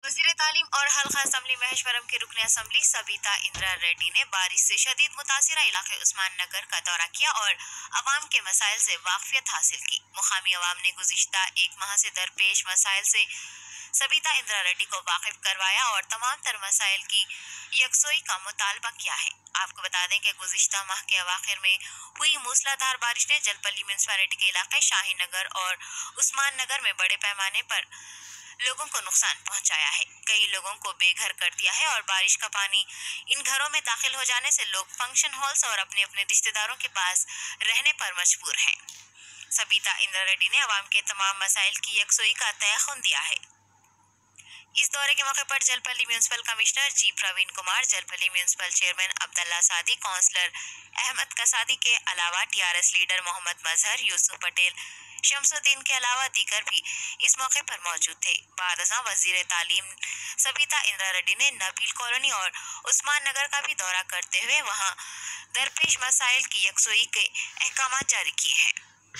वज़ीर तालीम और हल्का असम्बली महेश्वरम के रुकने असम्बली सबिता इंदिरा रेड्डी ने बारिश से शदीद मुतासिरा इलाके उस्मान नगर का दौरा किया और अवाम के मसाइल से वाकफियत हासिल की। मुकामी अवाम ने गुज़िश्ता एक माह से दरपेश मसाइल से सबिता इंदिरा रेड्डी को वाकिफ करवाया और तमाम तर मसाइल की यकसोई का मुतालबा किया है। आपको बता दें कि गुज़िश्ता माह के अवाखिर में हुई मूसलाधार बारिश ने जलपल्ली म्यूनिसिपैलिटी के इलाके शाही नगर और उस्मान नगर में बड़े पैमाने पर लोगों को नुकसान पहुंचाया है। कई लोगों को बेघर कर दिया है और बारिश का पानी इन घरों में दाखिल हो जाने से लोग फंक्शन हॉल्स और अपने अपने रिश्तेदारों के पास रहने पर मजबूर हैं। सबिता इंदिरा रेड्डी ने अवाम के तमाम मसाइल की यकसोई का तयखुन दिया है। इस दौरे के मौके पर Jalpally municipal commissioner ji Praveen Kumar, Jalpally municipal chairman Abdullah Sadi, councillor Ahmed Kasadi के अलावा टीआरएस लीडर मोहम्मद मजहर, यूसुफ पटेल, शमसुद्दीन के अलावा दीगर भी इस मौके पर मौजूद थे। बाद अज़ां वज़ीर तालीम सबिता इंदिरा रेड्डी ने नबील कॉलोनी और उस्मान नगर का भी दौरा करते हुए वहां दरपेश मसाइल की यकसोई के अहकाम जारी किए हैं।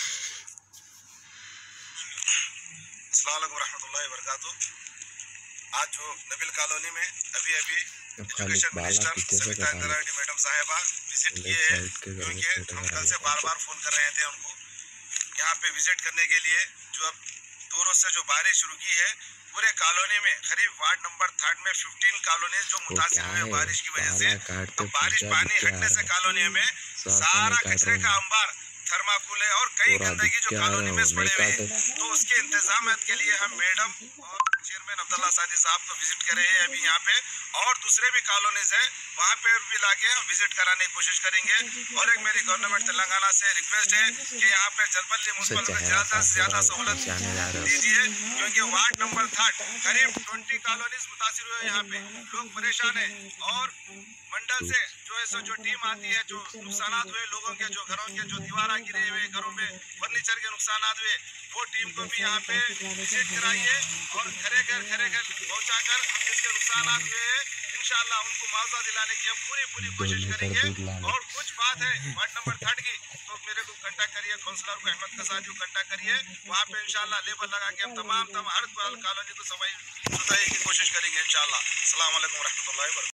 अस्सलाम वालेकुम रहमतुल्लाहि व बरकातुहू। आज जो नबील कॉलोनी में अभी education minister Sabitha Indira Reddy madam साहिबा विजिट किए हैं, क्योंकि हम कल से बार फोन कर रहे थे उनको यहाँ पे विजिट करने के लिए। जो अब 2 रोज से जो बारिश शुरू की है, पूरे कॉलोनी में करीब वार्ड नंबर 3 में 15 कॉलोनी जो मुतासिर हुए बारिश की वजह से। तो बारिश पानी हटने से कॉलोनी में सारा कचरे का अंबार, थर्माकोल और कई गंदगी जो कॉलोनी में पड़े हुए हैं, तो उसके इंतजाम के लिए हम मैडम और चेयरमैन अब्दुल्ला सादी साहब को विजिट कर रहे हैं अभी यहाँ पे। और दूसरे भी कॉलोनीज है, वहाँ पे भी लाके हम विजिट कराने की कोशिश करेंगे। और एक मेरी गवर्नमेंट तेलंगाना से रिक्वेस्ट है कि यहाँ पे जलपल्ली म्यूनिसिपल में ज्यादा से ज्यादा सहूलत दीजिए, क्योंकि वार्ड नंबर 3 करीब 20 कॉलोनीज मुतासिर हुए, यहाँ पे लोग परेशान है। और मंडल से जो टीम आती है, जो नुकसान हुए लोगों के, जो घरों के जो दीवार गिरे हुए, घरों में फर्नीचर के नुकसान हुए, वो टीम को भी यहाँ पे विजिट कराइए और घरे घर पहुँचाकर हम जिसके नुकसान हुए हैं इंशाल्लाह उनको मुआवजा दिलाने की हम पूरी कोशिश करेंगे। और कुछ बात है वार्ड नंबर 3 की, तो मेरे को कांटेक्ट करिए, काउंसलर को अहमद कसादी को कांटेक्ट करिए, वहाँ पे इंशाल्लाह लेबर लगा के हम तमाम हर कॉलोनी को सफाई सुथराई की कोशिश करेंगे इंशाल्लाह। अस्सलाम वालेकुम रहमतुल्लाहि व बरकातुहू।